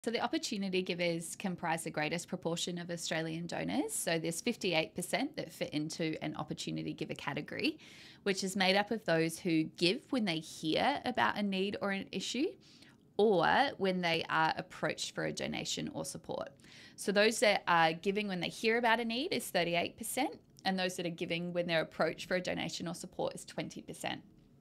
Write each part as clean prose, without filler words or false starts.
So the opportunity givers comprise the greatest proportion of Australian donors. So there's 58% that fit into an opportunity giver category, which is made up of those who give when they hear about a need or an issue, or when they are approached for a donation or support. So those that are giving when they hear about a need is 38%, and those that are giving when they're approached for a donation or support is 20%.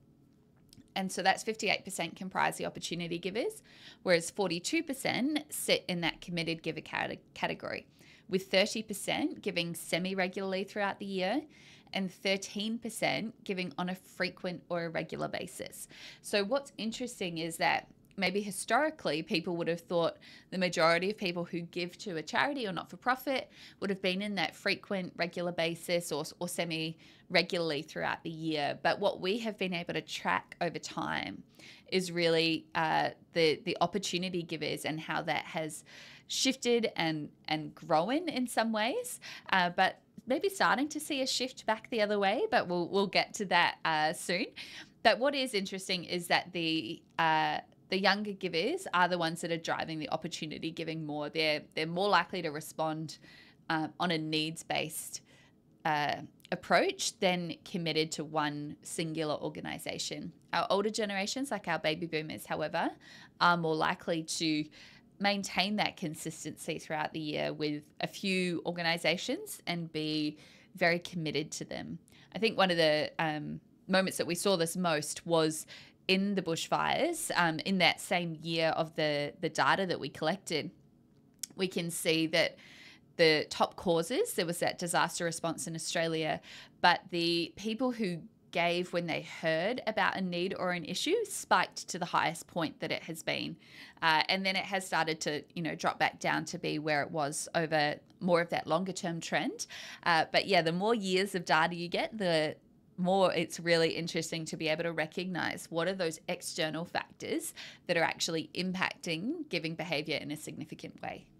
And so that's 58% comprise the opportunity givers, whereas 42% sit in that committed giver category, with 30% giving semi-regularly throughout the year and 13% giving on a frequent or irregular basis. So what's interesting is that maybe historically people would have thought the majority of people who give to a charity or not-for-profit would have been in that frequent, regular basis or semi-regularly throughout the year. But what we have been able to track over time is really the opportunity givers and how that has shifted and grown in some ways, but maybe starting to see a shift back the other way, but we'll get to that soon. But what is interesting is that the younger givers are the ones that are driving the opportunity giving more. They're more likely to respond on a needs-based approach than committed to one singular organisation. Our older generations, like our baby boomers, however, are more likely to maintain that consistency throughout the year with a few organisations and be very committed to them. I think one of the moments that we saw this most was in the bushfires. In that same year of the data that we collected, we can see that the top causes, there was that disaster response in Australia, but the people who gave when they heard about a need or an issue spiked to the highest point that it has been. And then it has started to, drop back down to be where it was over more of that longer term trend. But yeah, the more years of data you get, the more it's really interesting to be able to recognize what are those external factors that are actually impacting giving behavior in a significant way.